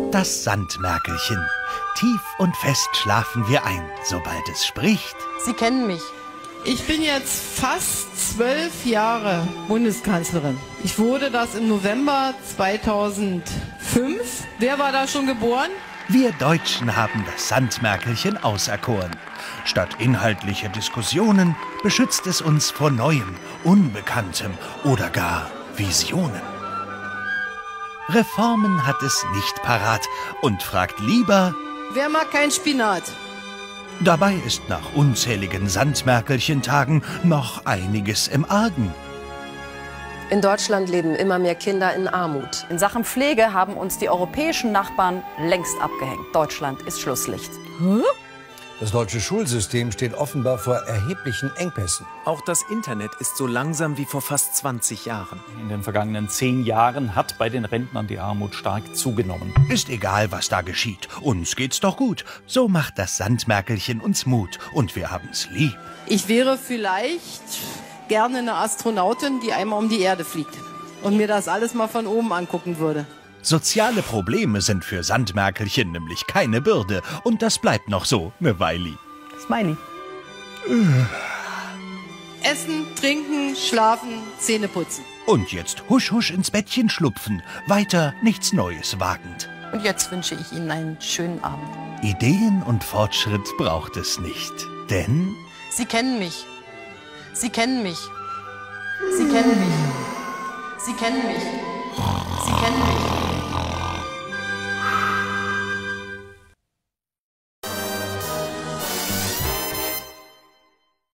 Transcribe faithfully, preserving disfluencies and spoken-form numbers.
Das Sandmerkelchen. Tief und fest schlafen wir ein, sobald es spricht. Sie kennen mich. Ich bin jetzt fast zwölf Jahre Bundeskanzlerin. Ich wurde das im November zweitausendfünf. Wer war da schon geboren? Wir Deutschen haben das Sandmerkelchen auserkoren. Statt inhaltlicher Diskussionen beschützt es uns vor Neuem, Unbekanntem oder gar Visionen. Reformen hat es nicht parat und fragt lieber: Wer mag kein Spinat? Dabei ist nach unzähligen Sandmerkelchentagen noch einiges im Argen. In Deutschland leben immer mehr Kinder in Armut. In Sachen Pflege haben uns die europäischen Nachbarn längst abgehängt. Deutschland ist Schlusslicht. Hä? Das deutsche Schulsystem steht offenbar vor erheblichen Engpässen. Auch das Internet ist so langsam wie vor fast zwanzig Jahren. In den vergangenen zehn Jahren hat bei den Rentnern die Armut stark zugenommen. Ist egal, was da geschieht. Uns geht's doch gut. So macht das Sandmerkelchen uns Mut. Und wir haben's lieb. Ich wäre vielleicht gerne eine Astronautin, die einmal um die Erde fliegt und mir das alles mal von oben angucken würde. Soziale Probleme sind für Sandmerkelchen nämlich keine Bürde. Und das bleibt noch so, ne Weili. Smiley. Essen, trinken, schlafen, Zähne putzen. Und jetzt husch husch ins Bettchen schlupfen. Weiter nichts Neues wagend. Und jetzt wünsche ich Ihnen einen schönen Abend. Ideen und Fortschritt braucht es nicht. Denn Sie kennen mich. Sie kennen mich. Sie kennen mich. Sie kennen mich. Sie kennen mich.